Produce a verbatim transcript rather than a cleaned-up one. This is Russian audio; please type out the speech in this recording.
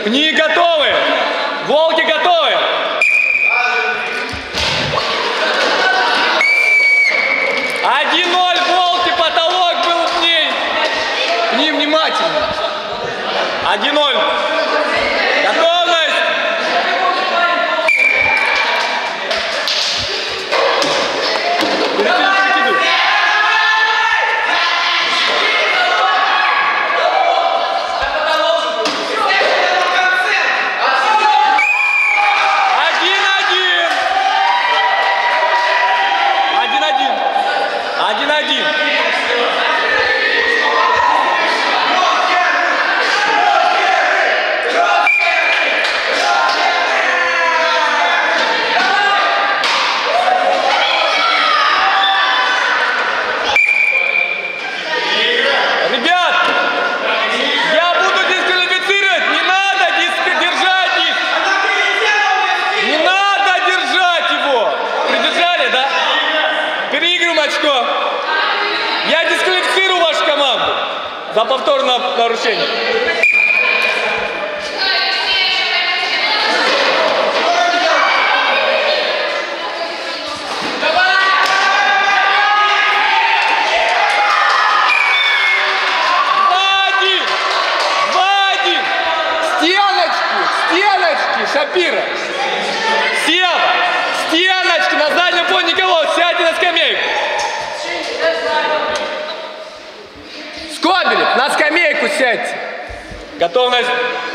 Пни готовы! Волки готовы! один ноль, волки, потолок был в ней. Пни внимательно. один ноль. Готовность! Один-один. Ребят, я буду дисквалифицировать. Не надо держать их. Не надо держать его. Придержали, да? Переигрываем очко. Я дисквалифицирую вашу команду за повторное нарушение. два-один. два-один. Стеночки, стеночки, Шапира. Сева, стеночки, на заднем фоне никого, сядьте на скамейку. Скобелев, на скамейку сядьте. Готовность.